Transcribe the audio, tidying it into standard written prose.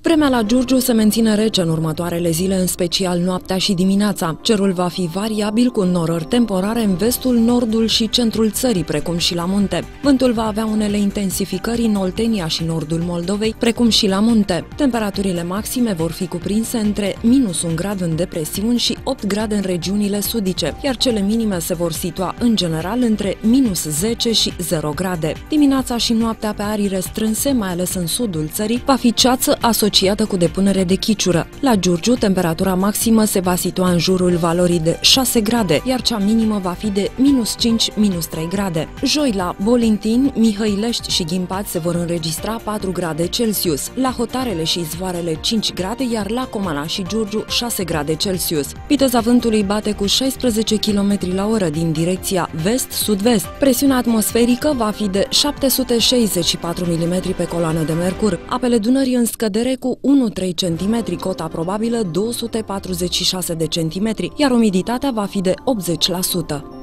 Vremea la Giurgiu se menține rece în următoarele zile, în special noaptea și dimineața. Cerul va fi variabil cu norări temporare în vestul, nordul și centrul țării, precum și la munte. Vântul va avea unele intensificări în Oltenia și nordul Moldovei, precum și la munte. Temperaturile maxime vor fi cuprinse între -1 grad în depresiuni și 8 grade în regiunile sudice, iar cele minime se vor situa în general între -10 și 0 grade. Dimineața și noaptea pe arii restrânse, mai ales în sudul țării, va fi ceață asociată cu depunere de chiciură. La Giurgiu, temperatura maximă se va situa în jurul valorii de 6 grade, iar cea minimă va fi de -5-3 grade. Joi, la Bolintin, Mihăilești și Ghimpați se vor înregistra 4 grade Celsius, la Hotarele și Izvoarele 5 grade, iar la Comana și Giurgiu 6 grade Celsius. Viteza vântului bate cu 16 km la oră din direcția vest-sud-vest. Presiunea atmosferică va fi de 764 mm pe coloană de mercur. Apele Dunării în scădere cu 1-3 cm, cota probabilă 246 de centimetri, iar umiditatea va fi de 80%.